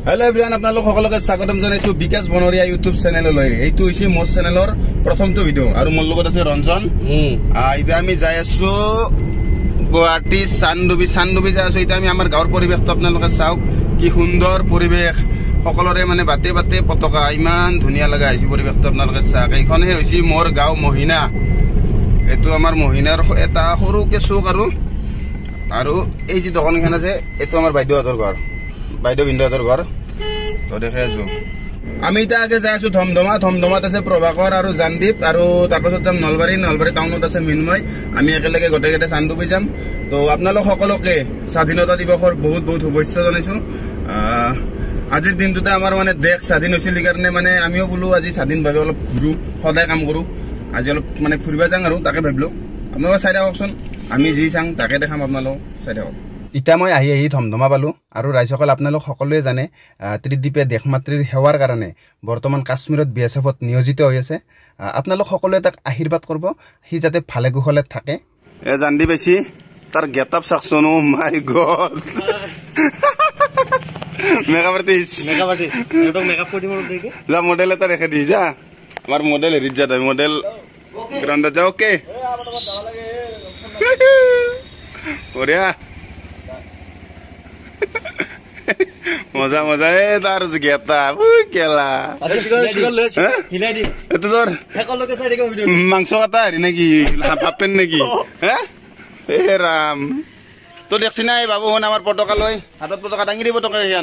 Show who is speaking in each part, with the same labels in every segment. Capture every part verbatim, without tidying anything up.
Speaker 1: Hello everyone, আপোনালোক সকলোকে স্বাগতম জনাইছো বিকাশ বনৰীয়া ইউটিউব চেনেললৈ। এইটো হৈছে মোৰ চেনেলৰ প্ৰথমটো ভিডিও আৰু মোৰ লগত আছে ৰঞ্জন। এতিয়া আমি যাই আছো গুৱাহাটী চান্দুবি চান্দুবি যাই আছো। এতিয়া আমি আমাৰ গাঁৱৰ পৰিৱেশটো আপোনালোকে চাওক, কি সুন্দৰ পৰিৱেশ, সকলোৰে মানে বাটে বাটে পতাকা, ইমান ধুনীয়া লগা হৈছে পৰিৱেশটো আপোনালোকে চাওক। এইখনহে হৈছে মোৰ গাঁও মহিনা। এইটো আমাৰ মহিনাৰ এটা সৰুকে চুক আৰু আৰু এই যে দোকানখন আছে এইটো আমাৰ বাইদেউহঁতৰ ঘৰ, বাইদেউ ভিন্দহঁতৰ ঘৰ। তো দেখে আছো আমি এতিয়া আগে যাই আছো ধমধমা। ধমধমাত আছে প্ৰভাকৰ আৰু জানদীপ, আৰু তাৰপাছত যাম নলবাৰী। নলবাৰী টাউনত আছে মিনময়। আমি একেলগে গোটেইকেইটা চান্দুবি যাম। তো আপোনালোক সকলোকে স্বাধীনতা দিৱসৰ বহুত বহুত শুভেচ্ছা জনাইছো। আজিৰ দিনটোতে আমাৰ মানে দেশ স্বাধীন হৈছিল, সেইকাৰণে মানে আমিও বোলো আজি স্বাধীনভাৱে অলপ ঘূৰো, সদায় কাম কৰোঁ, আজি অলপ মানে ফুৰিব যাওঁ আৰু তাকে ভাবিলো। আপোনালোকে চাই থাককচোন, আমি যি চাওঁ তাকে দেখাম, আপোনালোক চাই থাকক। এতিয়া মই আহি আহি ধমধমা পালোঁ। আৰু ৰাইজসকল আপোনালোক সকলোৱে জানে ত্ৰিদ্বীপে দেশ মাতৃৰ সেৱাৰ কাৰণে বৰ্তমান কাশ্মীৰত বি এছ এফত নিয়োজিত হৈ আছে। আপোনালোক সকলোৱে তাক আশীৰ্বাদ কৰিব, সি যাতে ভালে কুশলে থাকে। এ জানদি পাইছি তাৰ গেটআপ চাকচোন, oh my God. Makeup artist makeup artist এটো মেকআপ কৰি দিম দেকে যা মডেল এটা ৰেখে দি যা। আমাৰ মডেল হেৰিত যা, তই মডেল গ্ৰাউণ্ডত যা। ওকে বঢ়িয়া, মজা মজা। এ তাৰ গেটা কেলা মাংস কাটা হেৰি নেকি, হাফ পেণ্ট নেকি? এ ৰাম, তো দেখছি নাই বাবু হন আমাৰ পতাকা লৈ হাতত পতাকা দাঙি দিব। পতাকা হিয়ান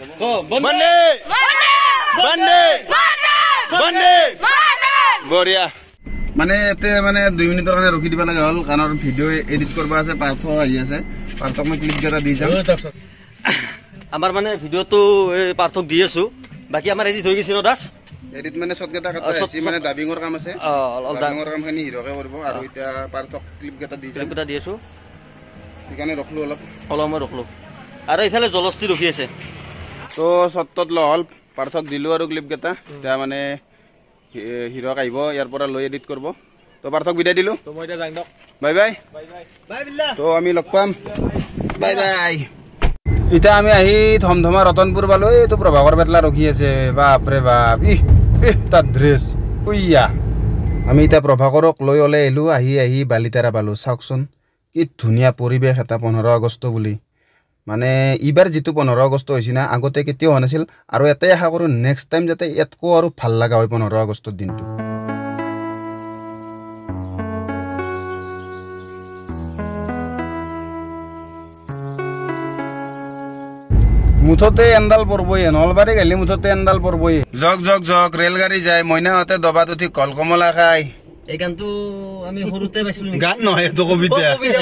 Speaker 1: বঢ়িয়া। মানে এতে মানে দুই মিনিটৰ কাৰণে ৰখি দিব লাগে হ'ল, কাৰণ ভিডিঅ' এডিট কৰিব আছে। পাৰ্থ আহি আছে, পাৰ্থক মই ক্লিপ কেইটা দি যাম।
Speaker 2: আমাৰ মানে ভিডিঅ'টো এই পাৰ্থক দি আছো, বাকী আমাৰ এডিট হৈ গৈছে ন দাস।
Speaker 1: এডিট মানে শট কেইটা কাটা আছে, মানে ডাবিঙৰ কাম আছে। ডাবিঙৰ কামখিনি হিৰকে কৰিব আৰু এতিয়া পাৰ্থক ক্লিপ কেইটা দি যাম।
Speaker 2: ক্লিপ দি আছো,
Speaker 1: সেইকাৰণে ৰখলো অলপ
Speaker 2: অলপ মই ৰখলো। আৰু এইফালে জলস্থি ৰখি আছে।
Speaker 1: তো চটত ল হ'ল, পাৰ্থক দিলো আৰু ক্লিপ কেইটা। এতিয়া মানে হিৰক আহিব ইয়াৰ পৰা লৈ এডিট কৰিব। তো পাৰ্থক বিদায় দিলো। Bye bye. তো আমি লগ পাম, বাই বাই। এতিয়া আমি আহি ধমধমা ৰতনপুৰ পালো। এইটো প্ৰভাকৰ বেটলা ৰখি আছে, বাপৰে বাপ, ই তাৰ ড্ৰেছ উইয়া। আমি এতিয়া প্ৰভাকৰক লৈ ওলাই আহিলো। আহি আহি বালিতাৰা পালো। চাওকচোন কি ধুনীয়া পৰিৱেশ এটা পোন্ধৰ আগষ্ট বুলি। মানে এইবাৰ যিটো পোন্ধৰ আগষ্ট হৈছে না, আগতে কেতিয়াও হোৱা নাছিল। আৰু এটাই আশা কৰোঁ নেক্সট টাইম যাতে ইয়াতকৈ আৰু ভাল লগা হয় পোন্ধৰ আগষ্টৰ দিনটো। মুঠতে এন্দাল পৰবই, নলবাৰী গেলি মুঠতে এন্দাল পৰবই। জগ জগ জগ ৰেলগাড়ী যায়, মইনাহঁতে দবাত উঠি কল কমলা খায়।
Speaker 2: এই গানটো আমি সৰুতে পাইছিলো।
Speaker 1: গান নহয়, এইটো কবিতা।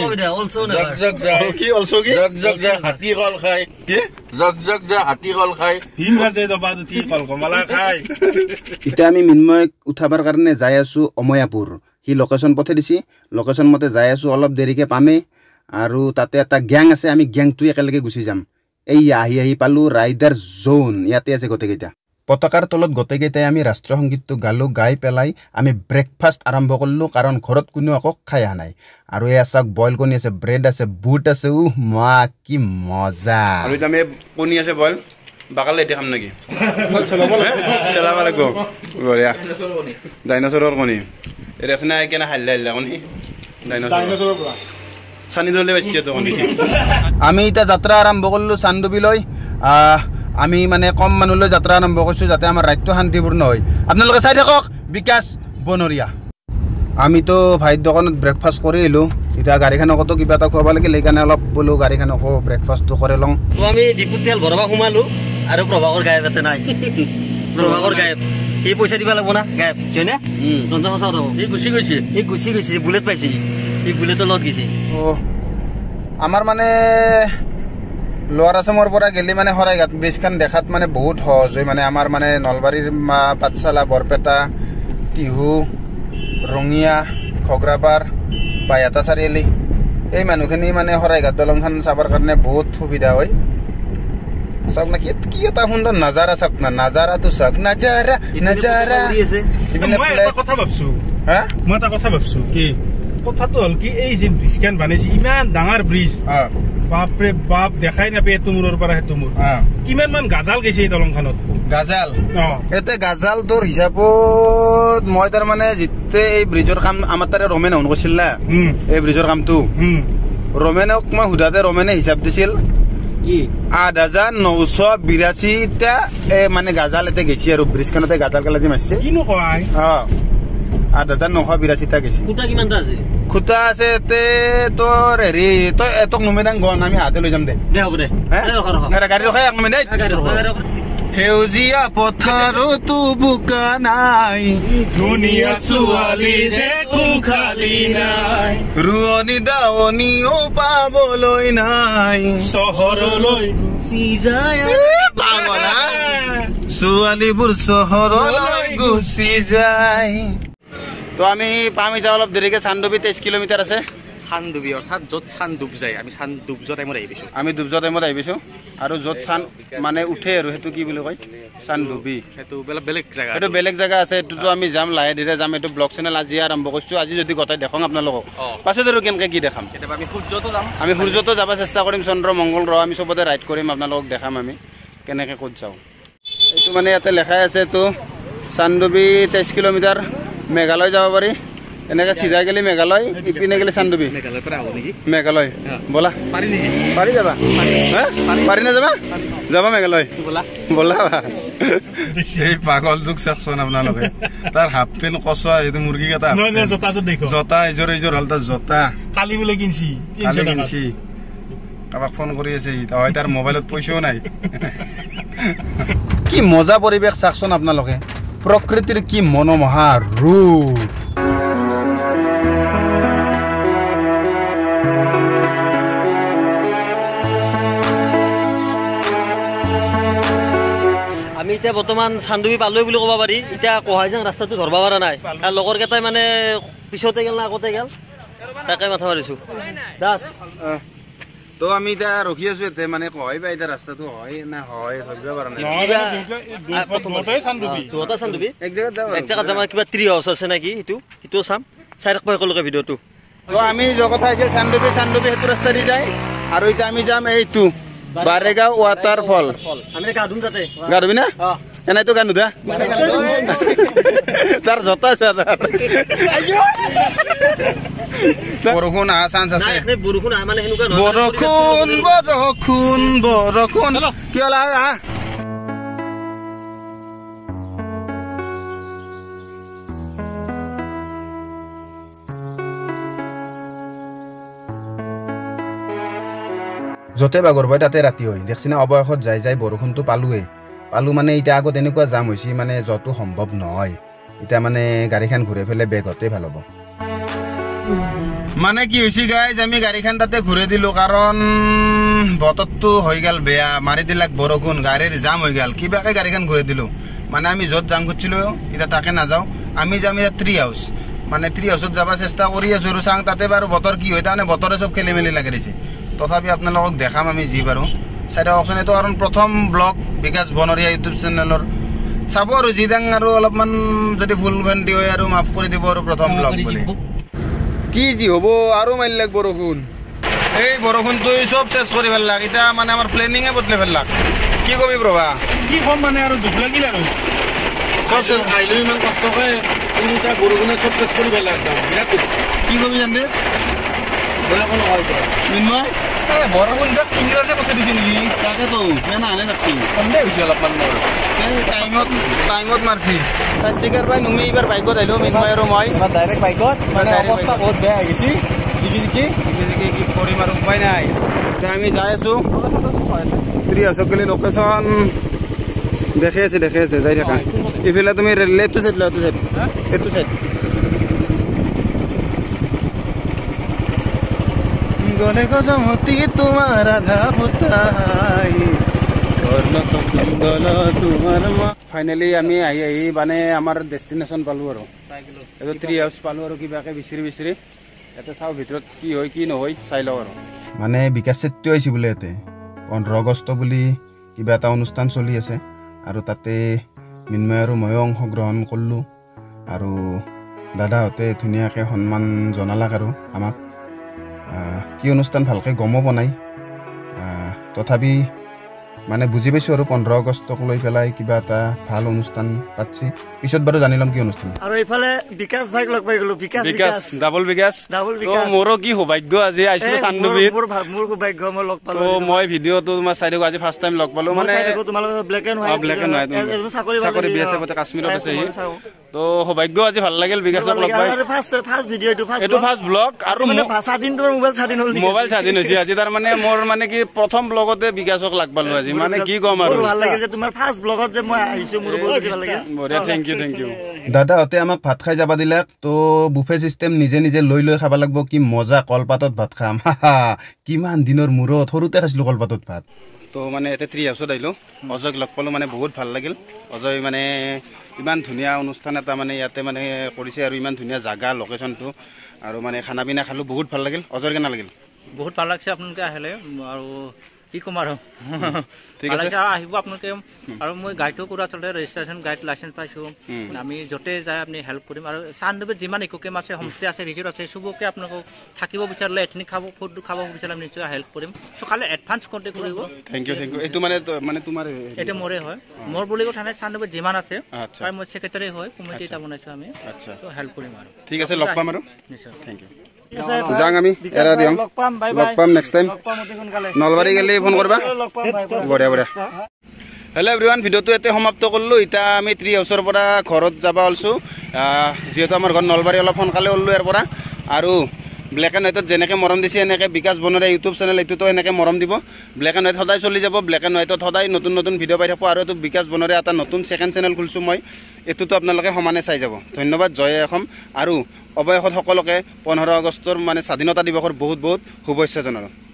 Speaker 1: কি অলছো কি জগ জগ যা হাতী কল খায়, কি জগ জগ যা হাতী কল খায়, ভীম ৰাজে দবাত উঠি কল কমলা খায়। এতিয়া আমি মিনময়ক উঠাবৰ কাৰণে যাই আছো অময়াপুৰ। সি লোকেশ্যন পঠাই দিছি, লোকেশ্যন মতে যাই আছো। অলপ দেৰিকে পামে, আৰু তাতে এটা গেং আছে, আমি গেংটো একেলগে গুচি যাম। এই আহি আহি পালো ৰাইডাৰ জোন, ইয়াতে আছে গোটেইকেইটা। পতাকাৰ তলত গোটেইকেইটাই আমি ৰাষ্ট্ৰীয় সংগীতটো গালো। গাই পেলাই আমি ব্ৰেকফাষ্ট আৰম্ভ কৰিলোঁ, কাৰণ ঘৰত কোনেও আকৌ খাই অহা নাই। আৰু এই চাওক বইল কণী আছে, ব্ৰেড আছে, বুট আছে। উহ মা কি মজা। আৰু এতিয়া আমি কণী আছে বইল, বাকালে এতিয়া খাম নেকি? চেলাব লাগিব। বঢ়িয়া, ডাইনচৰৰ কণী। এই দেখোন কেনে হাল্লা হাল্লা কণী, ডাইনচৰৰ পৰা চানি দলে বাচ্চা তো কণী। আমি এতিয়া যাত্ৰা আৰম্ভ কৰিলোঁ চান্দুবিলৈ। আমি মানে কম মানুহলৈ যাত্ৰা আৰম্ভ কৰিছোঁ, যাতে আমাৰ ৰাজ্য শান্তিপূৰ্ণ হয়। আপোনালোকে চাই থাকক বিকাশ বনৰীয়া। আমিতো ভাইৰ দোকানত ব্ৰেকফাষ্ট কৰি আহিলোঁ। এতিয়া গাড়ীখনকতো কিবা এটা খুৱাব লাগিল, সেইকাৰণে অলপ বোলো গাড়ীখনকো ব্ৰেকফাষ্টটো কৰি লওঁ।
Speaker 2: তো আমি ডিপুত তেল ভৰাব সোমালো, আৰু প্ৰভাকৰ গায়ব ইয়াতে নাই। প্ৰভাকৰ গায়ব, সি পইচা দিব লাগিব না, গায়ব হয় নে? ৰঞ্জন সঁচা কথা, সি গুচি গৈছে। সি গুচি গৈছে, বুলেট পাইছে, সি বুলেটৰ লগত গৈছে।
Speaker 1: আমাৰ মানে লোৱাৰ আছামৰ পৰা গেলি মানে শৰাইঘাট ব্ৰিজখন দেখাত মানে বহুত সহজ হয়। মানে আমাৰ মানে নলবাৰীৰ পাঠশালা, বৰপেটা, টিহু, ৰঙিয়া, খগৰাপাৰ, বাইহাটা চাৰিআলি, এই মানুহখিনি মানে শৰাইঘাট দলংখন চাবৰ কাৰণে বহুত সুবিধা হয়। চাওক না কি এটা সুন্দৰ নাজাৰা, চাওক না নাজাৰাটো চাওক, নাজাৰা নাজাৰা।
Speaker 3: মই এটা কথা ভাবছো, হা মই এটা কথা ভাবছো কি কথাটো হ'ল কি, এই যে ব্ৰিজখন বনাইছে ইমান ডাঙৰ ব্ৰিজ, বাপৰে বাপ দেখাই নাপায় এইটো মূৰৰ পৰা সেইটো মূৰ কিমান মান গাজাল গৈছে এই দলংখনত
Speaker 1: গাজাল
Speaker 3: অ
Speaker 1: এতে গাজাল তোৰ হিচাপত মই তাৰ মানে জিতে এই ব্ৰিজৰ কাম আমাৰ তাৰে ৰমেন হন কৈছিল না এই ব্ৰিজৰ কামটো ৰমেনক মই সুধাতে ৰমেনে হিচাপ দিছিল আঠ হাজাৰ নশ বিৰাশীটা মানে গাজাল এতে গেছি আৰু ব্ৰিজখনতে গাজাল কালাজি মাৰিছে
Speaker 3: কিনো কয়
Speaker 1: অ আঠ হাজাৰ নশ বিৰাশীটা গেছি
Speaker 2: খুটা কিমানটা আছে
Speaker 1: খুটা আছে এতে তোৰ হেৰি তই এতক নুমেদাং গন আমি হাতে লৈ যাম দে
Speaker 2: দে হ'ব দে
Speaker 1: গাড়ী ৰখাই এক মিনিট সেউজীয়া পথাৰতো বোকা নাই
Speaker 3: ধুনীয়া ছোৱালী দেখো খালি নাই
Speaker 1: ৰোৱনী দাৱনীও পাবলৈ নাই
Speaker 3: চহৰলৈ
Speaker 1: ছোৱালীবোৰ চহৰলৈ গুচি যায় তো আমি পাম এতিয়া অলপ দেৰিকে চান্দুবি তেইছ কিলোমিটাৰ আছে
Speaker 4: চান্দুবি অৰ্থাৎ য'ত চান ডুব যায় আমি চান ডুব যোৱা টাইমত আহি পাইছোঁ
Speaker 1: আমি ডুব যোৱা টাইমত আহি পাইছোঁ আৰু য'ত চান মানে উঠে আৰু সেইটো কি বুলি কয় চান্দুবি
Speaker 4: সেইটো বেলেগ বেলেগ জেগা
Speaker 1: সেইটো বেলেগ জেগা আছে এইটোতো আমি যাম লাহে ধীৰে যাম এইটো ব্লগ চেনেল আজি আৰম্ভ কৰিছোঁ আজি যদি গোটেই দেখাম আপোনালোকক পাছত আৰু কেনেকৈ কি দেখাম
Speaker 4: কেতিয়াবা আমি সূৰ্যতো যাম
Speaker 1: আমি সূৰ্যতো যাব চেষ্টা কৰিম চন্দ্ৰ মংগল গ্ৰহ আমি চবতে ৰাইড কৰিম আপোনালোকক দেখাম আমি কেনেকৈ ক'ত যাওঁ এইটো মানে ইয়াতে লেখাই আছে এইটো চান্দুবি তেইছ কিলোমিটাৰ মেঘালয় যাব পাৰি এনেকে চিধা গেলি মেঘালয় ইপিনে গেলি চান্দুবি মেঘালয় ব'লা পাৰি যাবা পাৰি না যাবা যাবা মেঘালয় ব'লা এই পাগলটোক চাওকচোন আপোনালোকে তাৰ হাফ পেণ্ট কচোৱা এইটো মুৰ্গী কেইটা জোতা এযোৰ এযোৰ হ'ল তাৰ জোতা
Speaker 3: কালি বোলে কিনছি
Speaker 1: কালি কিনছি কাৰোবাক ফোন কৰি আছে হয় তাৰ মোবাইলত পইচাও নাই কি মজা পৰিৱেশ চাওকচোন আপোনালোকে প্ৰকৃতিৰ কি মনোমোহা ৰূপ
Speaker 2: আমি এতিয়া বৰ্তমান চান্দুবি পালোৱে বুলি ক'ব পাৰি এতিয়া কহাইজাং ৰাস্তাটো ধৰব পৰা নাই আৰু লগৰ কেইটাই মানে পিছতে গেল না আগতে গেল তাকে মাথা মাৰিছোঁ দাস
Speaker 1: তো আমি এতিয়া ৰখি আছো এতে মানে কয় বা এতিয়া ৰাস্তাটো হয় না হয় ধৰিব পৰা নাই
Speaker 2: দুটা চান্দুবি
Speaker 1: এক জেগাত যাম
Speaker 2: এক জেগাত যাম কিবা ট্ৰি হাউচ আছে নেকি সেইটো সেইটো চাম চাই ৰাখব একেলগে ভিডিঅ'টো
Speaker 1: তো আমি যে কথা হৈছে চান্দুবি চান্দুবি সেইটো ৰাস্তা দি যায় আৰু এতিয়া আমি যাম এইটো বাৰেগাঁও ৱাটাৰফল
Speaker 2: আমি গা ধুম তাতে
Speaker 1: গা ধুবি না এনেইতো গা নুধা তাৰ জোতা আছে বৰষুণ অহা চান্স আছে
Speaker 2: বৰষুণ অহা মানে সেনেকুৱা
Speaker 1: বৰষুণ বৰষুণ বৰষুণ কি হ'ল আহ য'তে বাগৰ পাই তাতে ৰাতি হয় দেখছি না অৱশেষত যাই যাই বৰষুণটো পালোৱে পালো মানে এতিয়া আগত এনেকুৱা জাম হৈছে মানে য'তো সম্ভৱ নহয় এতিয়া মানে গাড়ীখন ঘূৰাই পেলাই বেগতে ভাল হ'ব মানে কি হৈছে গাইজ আমি গাড়ীখন তাতে ঘূৰাই দিলোঁ কাৰণ বতৰটো হৈ গ'ল বেয়া মাৰি দিলাক বৰষুণ গাড়ীৰ জাম হৈ গ'ল কিবাকে গাড়ীখন ঘূৰাই দিলোঁ মানে আমি য'ত যাম কৰিছিলোঁ এতিয়া তাকে নাযাওঁ আমি যাম এতিয়া ট্ৰি হাউচ মানে ট্ৰি হাউচত যাব চেষ্টা কৰি আছোঁ আৰু চাওঁ তাতে বাৰু বতৰ কি হয় তাৰমানে বতৰে চব খেলি মেলি লাগি দিছে তথাপি আপোনালোকক দেখাম আমি যি পাৰোঁ চাই থাককচোন এইটো কাৰণ প্ৰথম ব্লগ বিকাশ বনৰীয়া ইউটিউব চেনেলৰ চাব আৰু যিদাং আৰু অলপমান যদি ভুল ভ্ৰান্তি হয় আৰু মাফ কৰি দিব আৰু প্ৰথম ব্লগ বুলি কি যি হ'ব আৰু মাৰিলাক বৰষুণ এই বৰষুণটো চব চেছ কৰি পেলাক এতিয়া মানে আমাৰ প্লেনিঙে বদলাই পেলাক কি কবি প্ৰভা
Speaker 3: কি কম মানে আৰু দুখ লাগিল আৰু
Speaker 1: চব চেছ
Speaker 3: আহিলেও ইমান কষ্ট কৰে তিনিটা বৰষুণে চব চেছ কৰি পেলাক বিৰাট
Speaker 1: কি কবি জানি মিন্ময়
Speaker 3: বৰষুণ যাক ইংৰাজে পঠাই দিছে নেকি
Speaker 1: তাকেতো কেনে আনে লাগছি
Speaker 3: সন্দেহ হৈছে অলপমান মোৰ
Speaker 1: টাইমত টাইমত মাৰছি চাচিকাৰ পাই নুমি এইবাৰ বাইকত আহিলোঁ মিন্ময় আৰু মই
Speaker 3: ডাইৰেক্ট বাইকত মানে অৱস্থা বহুত বেয়া হৈ গৈছে জিকি জিকি
Speaker 1: জিকি কি কৰিম আৰু উপায় নাই এতিয়া আমি যাই আছোঁ ট্ৰি হাউচত গ'লে লোকেশ্যন দেখি আছে দেখি আছে যাই থাকা ইফালে তুমি লেফটো চাইড লেফটো চাইড এইটো চাইড গলে গজমতি তোমাৰ আধা ফুটাই ফাইনেলি আমি আহি আহি মানে আমাৰ ডেষ্টিনেশ্যন পালোঁ আৰু এইটো ট্ৰি হাউচ পালোঁ আৰু কিবাকে বিচাৰি বিচাৰি ইয়াতে চাওঁ ভিতৰত কি হয় কি নহয় চাই লওঁ আৰু মানে বিকাশ চেত্ৰী আহিছে বোলে ইয়াতে পোন্ধৰ আগষ্ট বুলি কিবা এটা অনুষ্ঠান চলি আছে আৰু তাতে মিন্ময় আৰু ময়ো অংশগ্ৰহণ কৰিলোঁ আৰু দাদাহঁতে ধুনীয়াকৈ সন্মান জনালাক আৰু আমাক কি অনুষ্ঠান ভালকৈ গমো পোৱা নাই তথাপি মানে বুজি পাইছোঁ আৰু পোন্ধৰ আগষ্টক লৈ পেলাই কিবা এটা ভাল অনুষ্ঠান পাতছি পিছত বাৰু জানি ল'ম কি অনুষ্ঠান
Speaker 2: আৰু এইফালে বিকাশ ভাইক লগ পাই গলো বিকাশ
Speaker 5: বিকাশ ডাবল বিকাশ
Speaker 2: ডাবল
Speaker 5: তো
Speaker 2: বিকাশ
Speaker 5: মোৰো কি সৌভাগ্য আজি আইছিলো চান্দুবিত
Speaker 2: মোৰ মোৰ সৌভাগ্য মই লগ পালো
Speaker 5: তো মই ভিডিঅ'টো তোমাৰ চাই দেখো আজি ফাৰ্ষ্ট টাইম লগ পালো মানে
Speaker 2: তোমালোকৰ black and white
Speaker 5: black and white
Speaker 2: চাকৰি
Speaker 5: চাকৰি বিএছএফতে কাশ্মীৰত আছে তো সৌভাগ্য আজি ভাল লাগিল বিকাশক লগ পাই
Speaker 2: ফাৰ্ষ্ট ফাৰ্ষ্ট ভিডিঅ' এইটো ফাৰ্ষ্ট
Speaker 5: এইটো ফাৰ্ষ্ট ব্লগ আৰু
Speaker 2: মানে ভাষা দিন তোমাৰ মোবাইল স্বাধীন হ'ল
Speaker 5: মোবাইল স্বাধীন হৈছে আজি তাৰ মানে মোৰ মানে কি প্ৰথম ব্লগতে বিকাশক লগ পালো আজি মানে কি কম আৰু
Speaker 2: ভাল লাগিল যে তোমাৰ ফাৰ্ষ্ট ব্লগত যে মই আহিছো মোৰ বহুত ভাল লাগিল
Speaker 5: বঢ়িয়া থেংক ইউ থেংক ইউ
Speaker 1: দাদাহঁতে আমাক ভাত খাই যাবা দিলে তো বুফে চিষ্টেম নিজে নিজে লৈ লৈ খাব লাগিব কি মজা কলপাতত ভাত খাম কিমান দিনৰ মূৰত সৰুতে খাইছিলোঁ কলপাতত ভাত
Speaker 5: তো মানে ইয়াতে থ্ৰী হাউচত আহিলোঁ অজয়ক লগ পালোঁ মানে বহুত ভাল লাগিল অজয় মানে ইমান ধুনীয়া অনুষ্ঠান এটা মানে ইয়াতে মানে কৰিছে আৰু ইমান ধুনীয়া জাগা লোকেশ্যনটো আৰু মানে খানা পিনা খালোঁ বহুত ভাল লাগিল অজয়ৰ কেনে লাগিল
Speaker 4: বহুত ভাল লাগছে আপোনালোকে আহিলে আৰু কি ক'ম আৰু
Speaker 5: ঠিক আছে
Speaker 4: আহিব আপোনালোকে আৰু মই গাইডো কৰোঁ আচলতে ৰেজিষ্ট্ৰেশ্যন গাইড লাইচেঞ্চ পাইছোঁ আমি য'তে যায় আপুনি হেল্প কৰিম আৰু চান্দুবিত যিমান ইক'কেম আছে হোমষ্টে আছে ৰিজৰ্ট আছে চবকে আপোনালোকক থাকিব বিচাৰিলে এথনিক খাব ফুড খাব বিচাৰিলে আমি নিশ্চয় হেল্প কৰিম চ' খালি এডভান্স কণ্টেক্ট কৰিব
Speaker 5: থেংক ইউ থেংক ইউ এইটো মানে মানে তোমাৰ
Speaker 4: এইটো মোৰে হয় মোৰ বুলি কথা নাই চান্দুবিত যিমান আছে তাই মই ছেক্ৰেটাৰী হয় কমিটি এটা বনাইছোঁ আমি
Speaker 5: আচ্ছা
Speaker 4: চ' হেল্প কৰিম আৰু
Speaker 5: ঠিক আছে লগ পাম আৰু
Speaker 4: নিশ্চয়
Speaker 5: থেংক ইউ যাং আমি এৰা দিম
Speaker 2: লগ পাম বাই
Speaker 5: লগ পাম নেক্সট টাইম
Speaker 2: লগ পাম অতি সোনকালে
Speaker 5: নলবাৰী গেলি ফোন কৰবা
Speaker 2: লগ পাম বাই
Speaker 5: বঢ়িয়া বঢ়িয়া হেল্ল' এভৰিৱান ভিডিঅ'টো ইয়াতে সমাপ্ত কৰিলোঁ এতিয়া আমি ট্ৰি হাউচৰ পৰা ঘৰত যাব ওলছোঁ যিহেতু আমাৰ ঘৰ নলবাৰী অলপ সোনকালে ওললোঁ ইয়াৰ পৰা আৰু ব্লেক এণ্ড হোৱাইটত যেনেকৈ মৰম দিছে এনেকৈ বিকাশ বনৰীয়া ইউটিউব চেনেল এইটোতো এনেকৈ মৰম দিব ব্লেক এণ্ড হোৱাইট সদায় চলি যাব ব্লেক এণ্ড হোৱাইটত সদায় নতুন নতুন ভিডিঅ' পাই থাকোঁ আৰু এইটো বিকাশ বনৰীয়া এটা নতুন ছেকেণ্ড চেনেল খুলিছোঁ মই এইটোতো আপোনালোকে সমানে চাই যাব ধন্যবাদ জয় অসম আৰু অৱশেষত সকলোকে পোন্ধৰ আগষ্টৰ মানে স্বাধীনতা দিৱসৰ বহুত বহুত শুভেচ্ছা জনালোঁ।